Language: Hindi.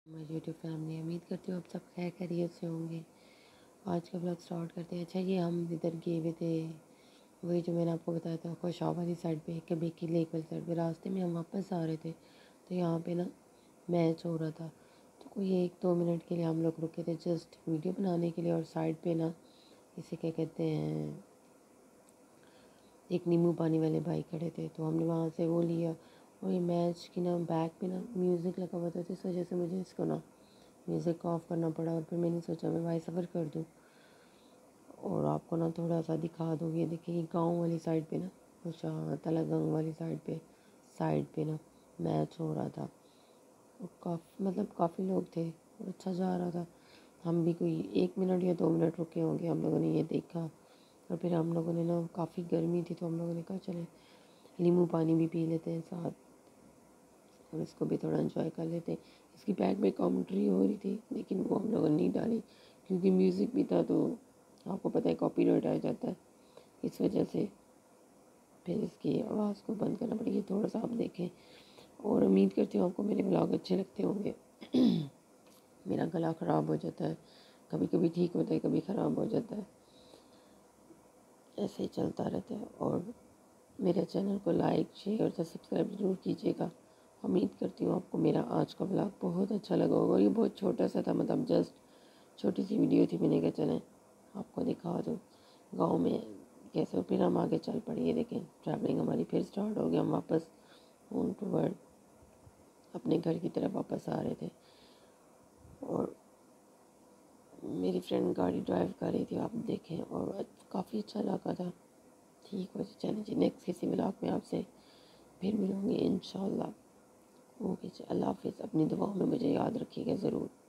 मेरी यूट्यूब फैमिली, उम्मीद करती हूँ आप सब खैर खैरियत से होंगे। आज का ब्लॉग स्टार्ट करते हैं। अच्छा, ये हम इधर गए हुए थे, वही जो मैंने आपको बताया था खुशाब वाली साइड पे, कभी की लेक वाली साइड पे। रास्ते में हम वापस आ रहे थे तो यहाँ पे ना मैच हो रहा था, तो कोई 1-2 मिनट के लिए हम लोग रुके थे जस्ट वीडियो बनाने के लिए। और साइड पे ना इसे क्या कहते हैं, एक नींबू पानी वाले भाई खड़े थे, तो हमने वहाँ से वो लिया। और ये मैच की ना बैक पे ना म्यूज़िक लगा हुआ था, तो इस वजह से मुझे इसको ना म्यूज़िक को ऑफ़ करना पड़ा। और फिर मैंने सोचा मैं वॉइस ओवर कर दूँ और आपको ना थोड़ा सा दिखा दूँ। ये देखिए गांव वाली साइड पे ना, अच्छा तलागंग वाली साइड पे ना मैच हो रहा था। और काफ़ी लोग थे और अच्छा जा रहा था। हम भी कोई 1 मिनट या 2 मिनट रुके होंगे, हम लोगों ने ये देखा। और फिर हम लोगों ने ना, काफ़ी गर्मी थी तो हम लोगों ने कहा चले नींबू पानी भी पी लेते हैं साथ और इसको भी थोड़ा एंजॉय कर लेते हैं। इसकी बैक में कॉमेंट्री हो रही थी लेकिन वो हम लोगों ने नहीं डाली क्योंकि म्यूज़िक भी था, तो आपको पता है कॉपीराइट आ जाता है। इस वजह से फिर इसकी आवाज़ को बंद करना पड़ेगी। थोड़ा सा आप देखें और उम्मीद करती हूँ आपको मेरे ब्लॉग अच्छे लगते होंगे। मेरा गला ख़राब हो जाता है, कभी कभी ठीक होता है, कभी ख़राब हो जाता है, ऐसे ही चलता रहता है। और मेरे चैनल को लाइक शेयर और सब्सक्राइब ज़रूर कीजिएगा। उम्मीद करती हूँ आपको मेरा आज का ब्लॉग बहुत अच्छा लगा होगा। और ये बहुत छोटा सा था, मतलब जस्ट छोटी सी वीडियो थी। मैंने कहा चलें आपको दिखा दूँ गांव में कैसे। और फिर हम आगे चल पड़े। ये देखें ट्रैवलिंग हमारी फिर स्टार्ट हो गया। हम वापस होम टूवर्ड अपने घर की तरफ वापस आ रहे थे और मेरी फ्रेंड गाड़ी ड्राइव कर रही थी, आप देखें। और काफ़ी अच्छा लगा था। ठीक हो चलें जी, नेक्स्ट किसी ब्लॉग में आपसे फिर मिलूँगी इंशाल्लाह। ओके जी, अल्लाह हाफ़िज़। अपनी दुआओं में मुझे याद रखिएगा ज़रूर।